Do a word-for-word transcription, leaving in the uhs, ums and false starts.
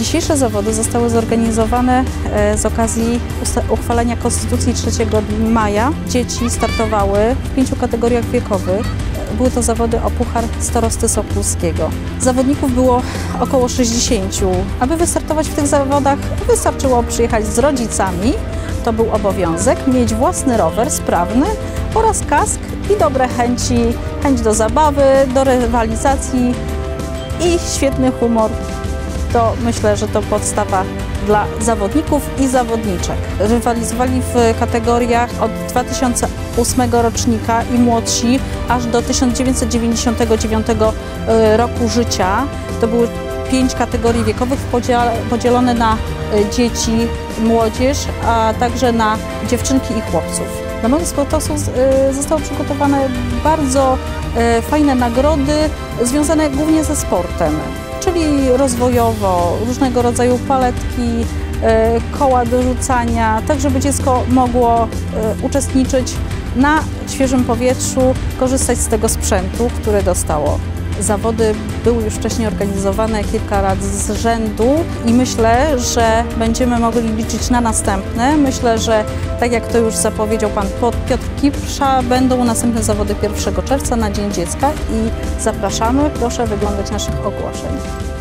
Dzisiejsze zawody zostały zorganizowane z okazji uchwalenia Konstytucji trzeciego maja. Dzieci startowały w pięciu kategoriach wiekowych. Były to zawody o Puchar Starosty Sokółskiego. Zawodników było około sześćdziesięciu. Aby wystartować w tych zawodach, wystarczyło przyjechać z rodzicami, to był obowiązek, mieć własny rower sprawny oraz kask i dobre chęci, chęć do zabawy, do rywalizacji i świetny humor. To myślę, że to podstawa dla zawodników i zawodniczek. Rywalizowali w kategoriach od dwa tysiące ósmego rocznika i młodsi aż do tysiąc dziewięćset dziewięćdziesiątego dziewiątego roku życia. To były pięć kategorii wiekowych podzielone na dzieci, młodzież, a także na dziewczynki i chłopców. Dla młodych sportowców zostały przygotowane bardzo fajne nagrody związane głównie ze sportem, czyli rozwojowo, różnego rodzaju paletki, koła do rzucania, tak żeby dziecko mogło uczestniczyć na świeżym powietrzu, korzystać z tego sprzętu, który dostało. Zawody były już wcześniej organizowane kilka lat z rzędu i myślę, że będziemy mogli liczyć na następne. Myślę, że tak jak to już zapowiedział pan Piotr Kipsza, będą następne zawody pierwszego czerwca na Dzień Dziecka i zapraszamy, proszę wyglądać naszych ogłoszeń.